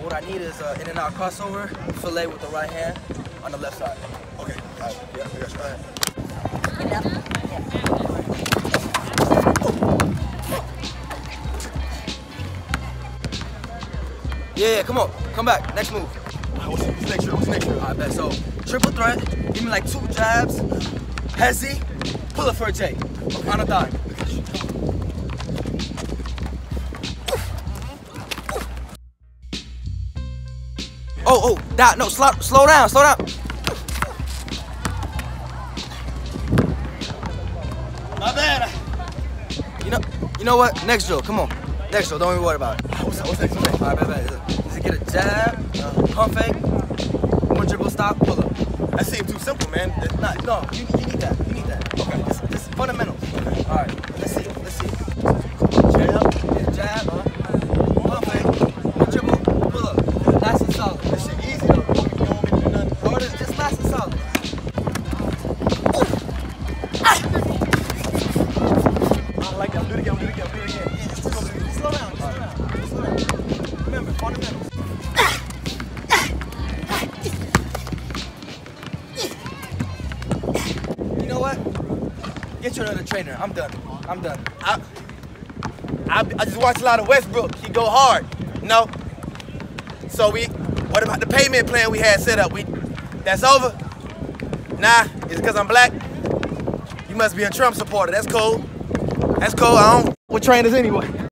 what I need is in and out crossover, fillet with the right hand on the left side. Okay. Got you. Yeah, I got you. All right. Yeah, come on. Come back. Next move. What's next drill? What's next drill? I bet. So, triple threat. Give me like 2 jabs. Hezzy. Pull up for a J. On a dime. Oh, Dot, no, slow down. My bad. You know what? Next drill, come on. Next drill, don't even worry about it. What's next? All right, bet. Just get a jab, pump fake, 1 dribble stop, pull up. That seems too simple, man. No, you need that. Okay. Just fundamentals. Okay. All right, let's see. Jab. Yeah, jab, pump fake, 1 dribble, pull up. Nice and solid. This shit easy though. You don't want me to do nothing. Or it's just nice and solid. I like that. Do it again. Yeah, just slow down. Remember, fundamentals. You know what? Get you another trainer. I'm done. I just watch a lot of Westbrook. He go hard, you know? So what about the payment plan we had set up? That's over? Nah, it's because I'm black? You must be a Trump supporter. That's cool. I don't with trainers anyway.